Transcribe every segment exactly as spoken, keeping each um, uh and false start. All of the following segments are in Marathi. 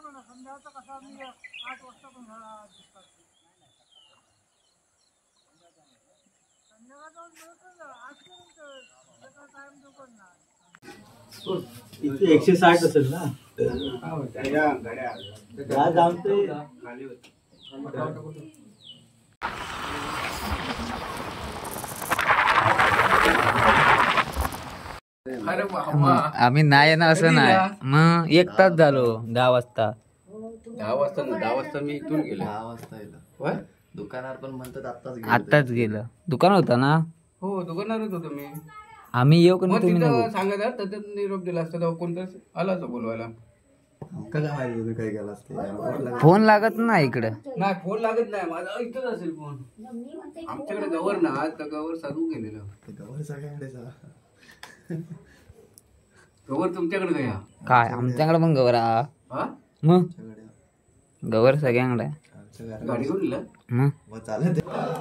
इथे एकशे साठ असेल ना जाऊन ते आम्ही नाही ना असं नाही मग एक तास झालो दहा वाजता दहा वाजता ना दहा वाजता मी इथून गेलो दहा वाजता येलं दुकानावर पण म्हणतात आत्ताच गेलं. आत्ताच गेलं दुकान होता ना हो दुकानावरच होतो मी आम्ही येऊ का मग तुम्ही तिथं सांगायला त्याच्यात निरोप दिला असता तेव्हा कोणतं आला असं बोलवायला काय माहिती तुम्ही काय केलं असते फोन लागत ना इकडं नाही फोन लागत नाही माझा इथंच असेल फोन आमच्याकडे गवर ना आज तर गवर साधू गेलेलं गवर सगळ्यांकडे गवर तुमच्याकडे काय हा? काय आमच्याकडे पण गवर हा हा मग गवर सगळ्यांकडे गाडी घेऊन दिलं मग मग चालेल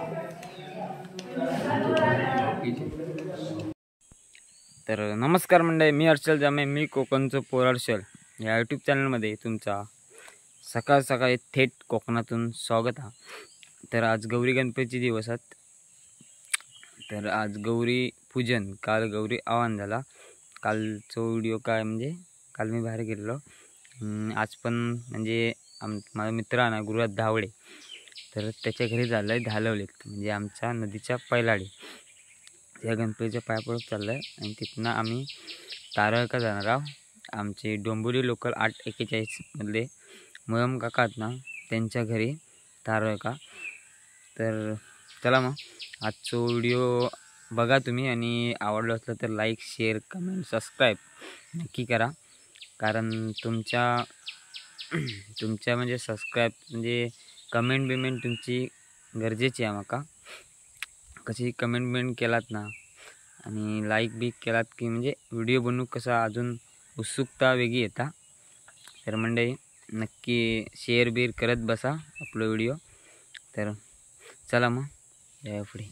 तर नमस्कार मंडळी, मी हर्षल जामे, मी कोकणचं पोर हर्षल या यूट्यूब चॅनलमध्ये तुमचा सकाळ सकाळी थेट कोकणातून स्वागत आहे. तर आज गौरी गणपतीचे दिवस आहेत. तर आज गौरी पूजन, काल गौरी आवाहन झाला. कालचा व्हिडिओ काय म्हणजे काल मी बाहेर गेलेलो, आज पण म्हणजे आम माझा मित्र आहे ना गुरुराज धावडे, तर त्याच्या घरी झालं आहे धालवलेत म्हणजे आमच्या नदीच्या पैलाडी या गणपतीच्या पाया पडत चाललं आहे. आणि तिथनं आम्ही तारळका जाणार आहोत. आमचे डोंबिवली लोकल आठ एक्केचाळीसमधले मोहम काका आहेत ना त्यांच्या घरी तारळका. तर चला मग आजचा व्हिडिओ बघा तुम्ही, आणि आवडलं असलं तर लाईक शेअर कमेंट सबस्क्राईब नक्की करा. कारण तुमच्या तुमच्या म्हणजे सबस्क्राईब म्हणजे कमेंट बिमेंट तुमची गरजेची आहे. माका कशी कमेंट बिमेंट केलात ना आणि लाईक बी केलात की म्हणजे व्हिडिओ बनवू कसा अजून उत्सुकता वेगळी येता. तर मंडळी नक्की शेअर बीर करत बसा आपलं व्हिडिओ. तर चला मग या पुढे.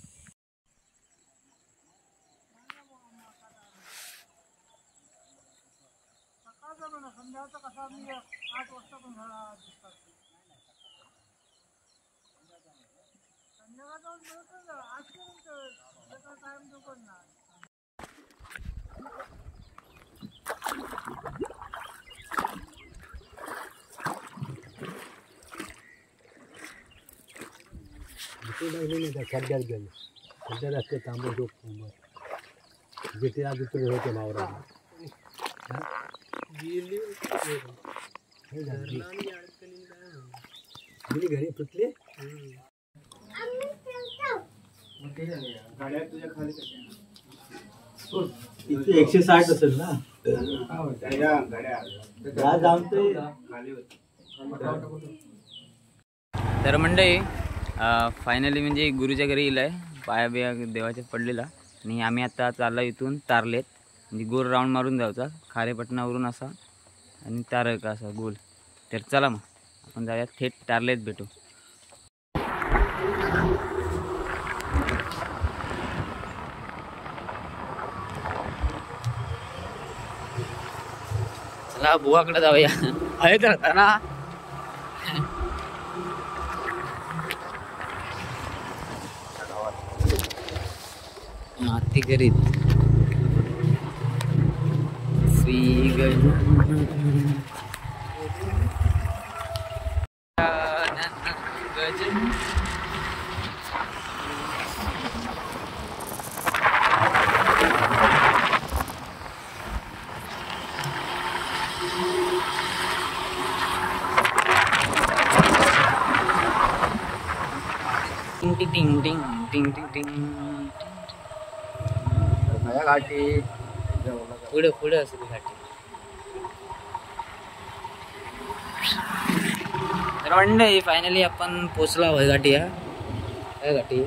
खड्ड्यात गेले खड्ड्यात असते तांबे झोप जिथे आज तुझे होते मावरा घरी फुटले इथे एकशे साठ असेल ना जाऊन ते. तर मंडळी फायनली म्हणजे गुरुच्या घरी येईल आहे, पाया बिया देवाच्या पडलेला. आणि आम्ही आता चाललो इथून तारलेत म्हणजे गोल राऊंड मारून जायचा खारेपटणावरून असा आणि तारळका असा गोल. तर चला मग आपण जाऊया थेट तारलेत भेटू. चला बुवाकडे जाऊया. आहे तर आता ना हाती करीत श्री गजानन गजानन टिंग टिंग टिंग टिंग टिंग टिंग घाटी पुढे पुढे असेल घाटी. तर मंडळी फायनली आपण पोचला होय घाटी. हा काय घाटी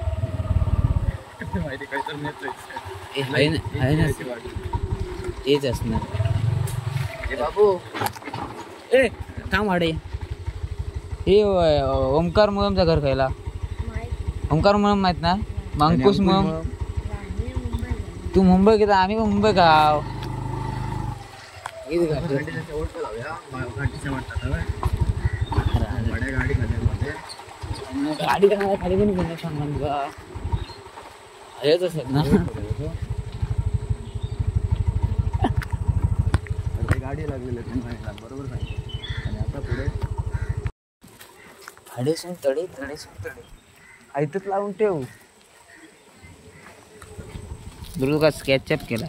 माहिती काय तर आहे ना तेच असणार. बाबू ए थांब वाडे हे ओमकार मुळमचं घर खायला. ओमकार मुळम माहित ना, अंकुश मुळम. तू मुंबई घेता आम्ही पण मुंबई गाव गाडी का खाली पण घेणं सांगा तुला हेच असेल ना गाडी लागलेली बरोबर सांगितलं आणि आता पुढे हडेसून तडे तडेसून तडे आयतच लावून ठेव बरोबर का स्केचअप केलाय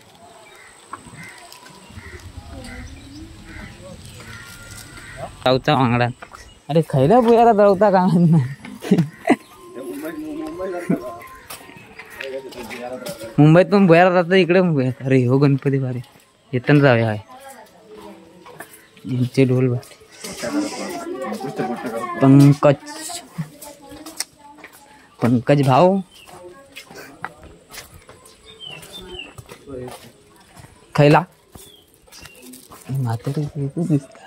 जाऊचा वांगडा अरे खैला बुयाला जाऊता का मुंबईत पण बुयाला जातं इकडे मुंबईत अरे हो गणपती भारी येताना जाऊया यांचे ढोल भारी पंकज पंकज भाऊ खैला म्हातारी दिसता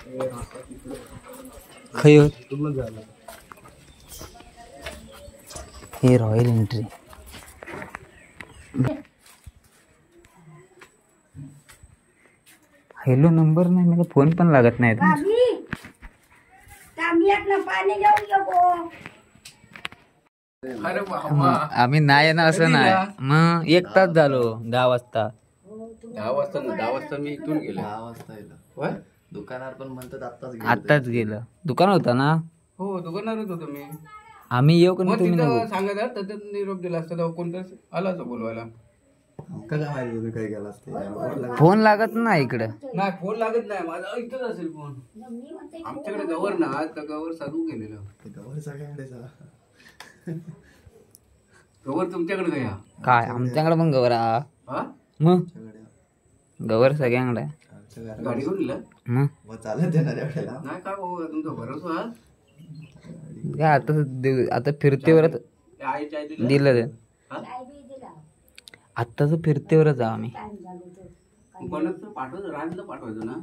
खै हे रॉयल एंट्री हॅलो नंबर नाही मला फोन पण लागत नाही अरे बाबा आम्ही नाही ना असं नाही मग एक तास झालो दहा वाजता दहा वाजता ना दहा वाजता मी इथून गेलो दहा वाजता येईल होय? दुकानावर पण म्हणतात आत्ताच गेलो. आत्ताच गेलं दुकान होता ना हो दुकानावरच होतो मी आम्ही येऊ का मग नाही तुम्ही तिथं नको सांगायला त्याच्यात निरोप दिला असता तेव्हा कोणतं आला असं बोलवायला का काय माहिती तुम्ही काय गेला असते फोन लागत नाही इकडं नाही फोन लागत नाही माझा इथंच असेल फोन आमच्याकडे गवर ना तर गवर साधू गेलेलं गवर सगळ्यांकडे जा. गवर तुमच्याकडे गया काय आमच्याकडे पण गवर हा हा मग सगळ्या गवर सगळ्यांकडे आहे. आमच्या घरात गाडी घेऊन दिलं मग मग चालत येणार एवढ्याला नाही का भाऊ तुमचा भरोसा हा? काय आता देव- आता फिरतेवरच ते आईच्या आई दिलं दिलं ते हा? आत्ताच फिरतेवरच आहो आम्ही मग कोणाचं पाठवायचं राजला पाठवायचं ना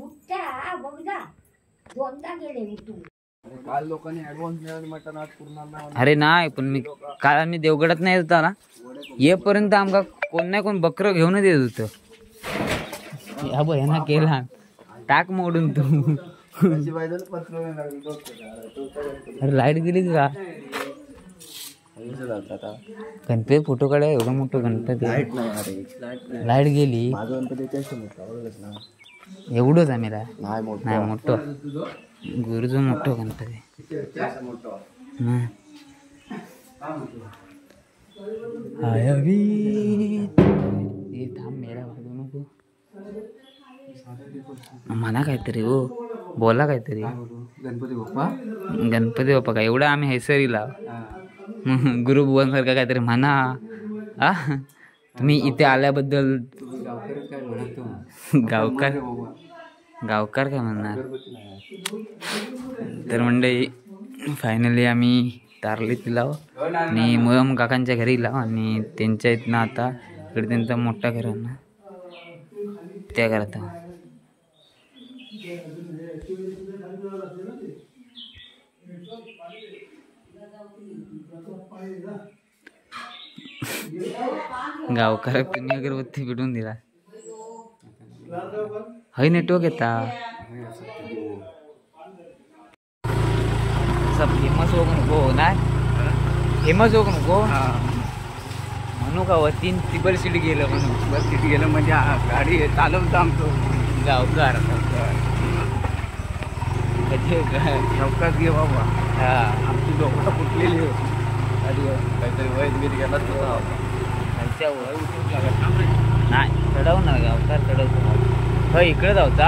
काल लोकांनी ऍडव्हान्स मिळाले म्हटलं आज पूर्ण अरे नाही पण मी काल आम्ही देवगडात नाही होता ना येपर्यंत आमका कोण नाही कोण बकर घेऊन देत होत या बहिणा केला टाक मोडून तू अरे लाईट गेली का गणपती फोटो काढा एवढं मोठं गणपती लाईट नाही अरे लाईट गेली माझं गणपती त्याशी मोठा ना एवढंच आम्ही नाही मोठं नाही मोठं गुरुचं मोठं गणपती हम्म. हाय अभी हे थांब मेरा वाजू नको म्हणा काहीतरी हो बोला काहीतरी गणपती बाप्पा गणपती बाप्पा काय एवढं आम्ही हैसरीला गुरु बुवांसारखं काहीतरी म्हणा आ तुम्ही इथे आल्याबद्दल गावकरी काय म्हणत गावकार गावकार काय म्हणणार तर मंडळी फायनली आम्ही तारलीत लाव आणि मोहम काकांच्या घरी लाव आणि त्यांच्या इथनं आता इकडे त्यांचा मोठा घर आहे ना त्या घरात गावकारात तुम्ही अगरबत्ती पेटवून दिला हय नेटवर्क येता फेमस होऊ नको नाही फेमस होऊ नको म्हणू का व तीन ट्रिपल सीट गेलं म्हणून बस तिथे गेलं म्हणजे हा, गाडी चालवतो आमचं गावकार चौकात घे बाबा हा आमची डोकं फुटलेली हो गाडीवर काहीतरी वैद बीत गेला तुझा त्यांच्या वय उठून लागत नाही चढव ना गावकार चढवतो हय इकडे जाऊचा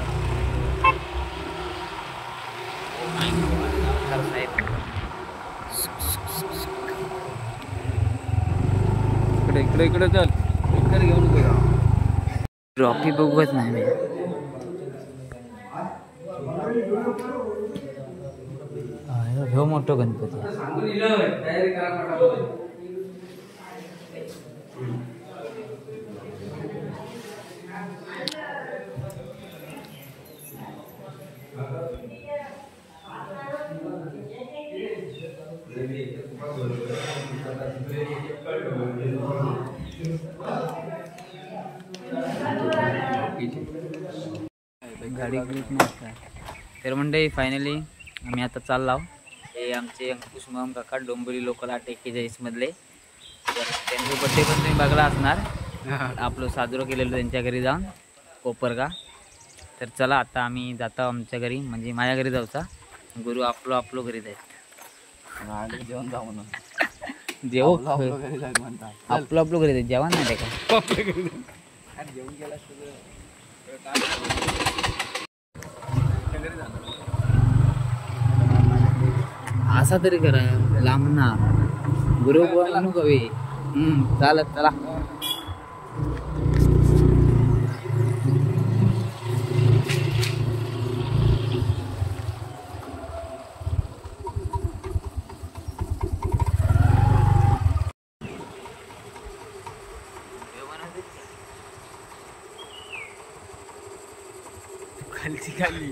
इकडे इकडे इकडे चल इकडे घेऊन नको जाऊ. ट्रॉफी बघत नाही मी ह्यो मोठो गणपती तयारी करा गाडी घेत नाही. तर मंडळी फायनली आम्ही आता चाललो. हे आमचे अंकुश माम काका डोंबिवली लोकल आठ एक्केचाळीस मधले. तर त्यांचा बड्डे पण तुम्ही बघला असणार. आपलं साजरं केलेलं त्यांच्या घरी जाऊन कोपरगा. तर चला आता आम्ही जातो आमच्या घरी, म्हणजे माझ्या घरी जाऊचा. गुरु आपलो आपलो घरी जायचं. जेवण जाऊ म्हणून जेव आपलं घरी जायचं म्हणतात. आपलं आपलं घरी जायचं. जेवण नाही का जेवण केलं असा तरी करा लांब ना गुरु म्हणू कवी. हम्म चालत चला. खाली खाली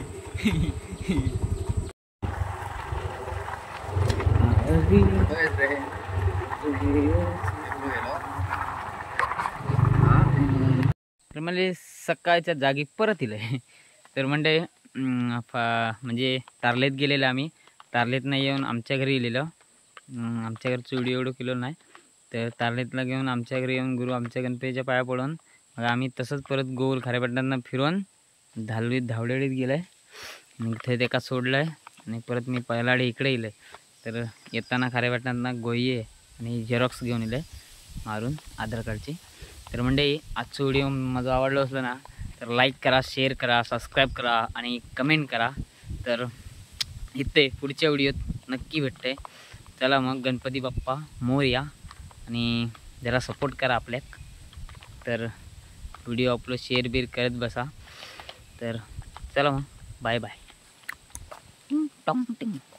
तर म्हणजे सकाळच्या जागी परत येईल. तर म्हणजे म्हणजे तारलेत गेलेलं आम्ही. तारलेत नाही येऊन आमच्या घरी गेलेलं. आमच्या घरी चुडी एवढं किलो नाही. तर तारलेतला घेऊन आमच्या घरी येऊन गुरु आमच्या गणपतीच्या पाया पडून मग आम्ही तसंच परत गोल खारेपाटणांना फिरून धालवीत धावडेळीत गेलं आहे. मग ते एका सोडलं आहे आणि परत मी पहिलाडे इकडे येईल. तर येताना खारेपाटणांना गोई आणि झेरॉक्स घेऊन येईल मारून आधार कार्डची. तर म्हणजे आजचं व्हिडिओ माझं आवडलं असलं ना तर लाईक करा, शेअर करा, सबस्क्राईब करा आणि कमेंट करा. तर इथे पुढच्या व्हिडिओत नक्की भेटते. चला मग गणपती बाप्पा मोरया आणि जरा सपोर्ट करा आपल्याक. तर व्हिडिओ आपलं शेअर बीर करत बसा. तर चला मग बाय बाय. टॉम टिंग.